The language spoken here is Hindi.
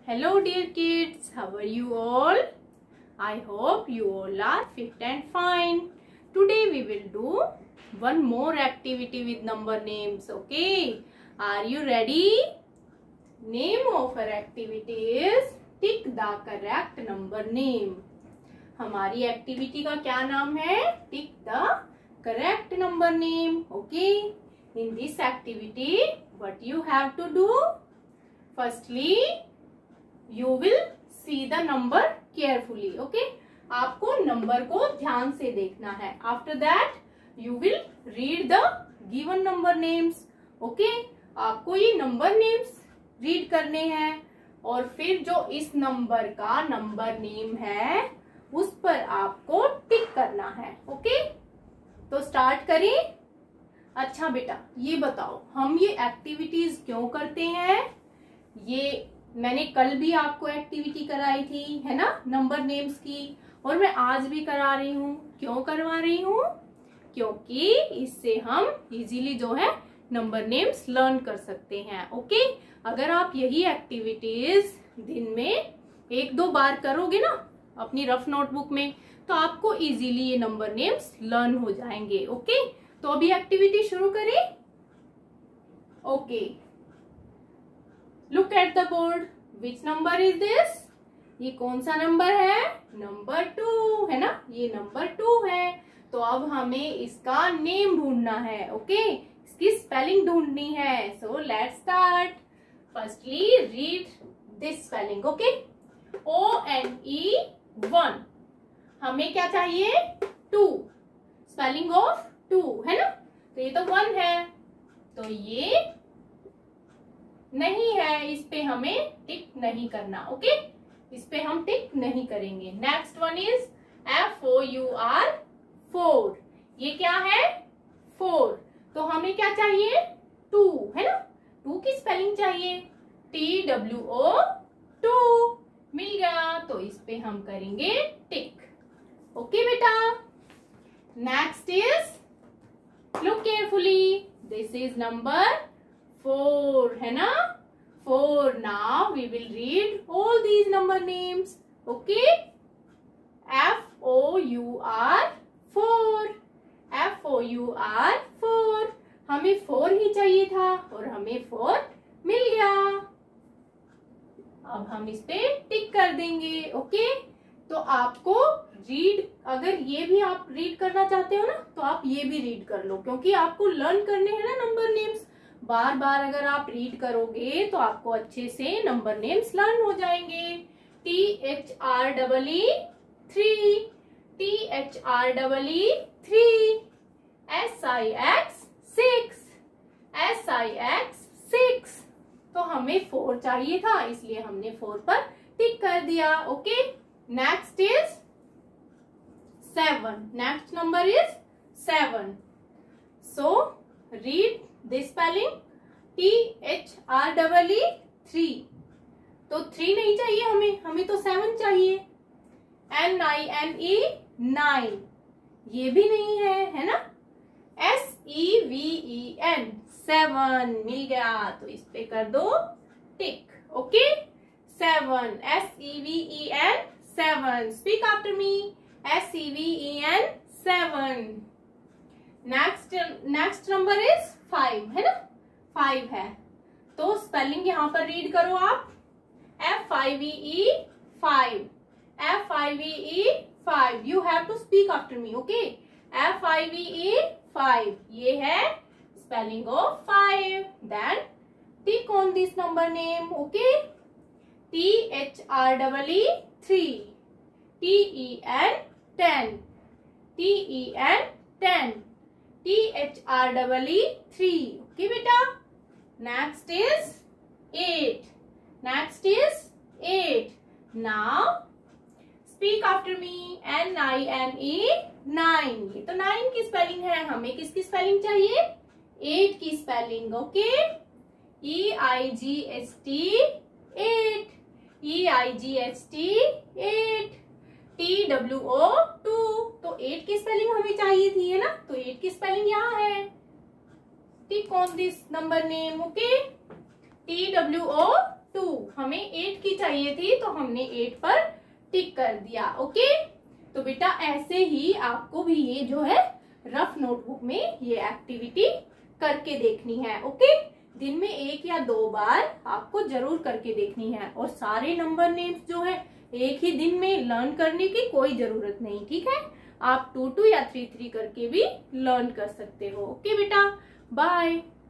Hello dear kids, how are you all? I hope you all are fit and fine. Today we will do one more activity with number names, okay? Are you ready? Name of our activity is Tick the correct number name. हमारी एक्टिविटी का क्या नाम है? Tick the correct number name, okay? In this activity, what you have to do? Firstly, you will see the number carefully, okay? आपको नंबर को ध्यान से देखना है. After that, you will read the given number names, okay? आपको ये नंबर नेम्स रीड करने हैं और फिर जो इस नंबर का नंबर नेम है उस पर आपको टिक करना है, ओके? तो स्टार्ट करें. अच्छा बेटा, ये बताओ हम ये एक्टिविटीज क्यों करते हैं? ये मैंने कल भी आपको एक्टिविटी कराई थी, है ना, नंबर नेम्स की, और मैं आज भी करा रही हूँ. क्यों करवा रही हूँ? क्योंकि इससे हम इजीली जो है नंबर नेम्स लर्न कर सकते हैं, ओके? अगर आप यही एक्टिविटीज दिन में 1-2 बार करोगे ना अपनी रफ नोटबुक में, तो आपको इजीली ये नंबर नेम्स लर्न हो जाएंगे, ओके? तो अभी एक्टिविटी शुरू करें. Okay, look at the board. Which number is this? ये कौन सा नंबर है? नंबर 2 है ना, ये नंबर 2 है. तो अब हमें इसका नेम ढूंढना है, ओके? इसकी स्पेलिंग ढूंढनी है. So let's start. Firstly read this spelling, okay? ONE 1. हमें क्या चाहिए? 2. स्पेलिंग ऑफ 2 है ना, तो ये तो 1 है, तो ये नहीं है, इस पे हमें टिक नहीं करना, ओके? इस पे हम टिक नहीं करेंगे. Next one is FOUR 4. ये क्या है? 4. तो हमें क्या चाहिए? 2 है ना, 2 की स्पेलिंग चाहिए. TWO 2. मिल गया, तो इस पे हम करेंगे टिक, ओके बेटा? Next is, look carefully, this is number 4 है ना, 4. Now we will read all these number names, okay? FOUR 4. FOUR 4. हमें 4 ही चाहिए था और हमें 4 मिल गया. अब हम इस पे टिक कर देंगे, ओके? तो आपको रीड, अगर ये भी आप रीड करना चाहते हो ना, तो आप ये भी रीड कर लो, क्योंकि आपको लर्न करने हैं ना नंबर नेम्स. बार बार अगर आप रीड करोगे तो आपको अच्छे से नंबर नेम्स लर्न हो जाएंगे. THREE 3. THREE 3. SIX 6. SIX 6. तो हमें 4 चाहिए था, इसलिए हमने 4 पर टिक कर दिया, okay? Next is 7. Next number is 7. So read this spelling. THREE 3. तो 3 नहीं चाहिए हमें तो 7 चाहिए. NINE 9. ये भी नहीं है ना? SEVEN 7. मिल गया, तो इस पे कर दो tick, okay? 7. SEVEN 7. Speak after me. SEVEN 7. Next number is 5 है ना, 5 है. तो स्पेलिंग यहां पर रीड करो आप. FIVE 5. FIVE 5. You have to speak after me, okay? FIVE 5. ये है spelling of 5. Then tick on this number name, okay? THREE 3. TEN 10. TEN 10. THREE 3. Okay बेटा? Next is 8. Next is 8. Now speak after me. NINE 9. ये तो 9 की स्पेलिंग है, हमें किसकी स्पेलिंग चाहिए? 8 की spelling, okay? EIGHT 8. EIGHT 8. TWO 2. तो 8 की स्पेलिंग हमें चाहिए थी, है ना, तो 8 की स्पेलिंग यहाँ है. Tick on this number name, okay? TWO 2। हमें 8 की चाहिए थी तो हमने 8 पर टिक कर दिया। ओके, तो बेटा ऐसे ही आपको भी ये जो है रफ नोटबुक में ये एक्टिविटी करके देखनी है। ओके, दिन में 1 या 2 बार आपको जरूर करके देखनी है। और सारे नंबर नेम्स जो है एक ही दिन में लर्न करने की कोई जरूरत नहीं, ठीक है। आप 2-2 या 3-3 करके भी लर्न कर सकते हो। ओके बेटा, बाय।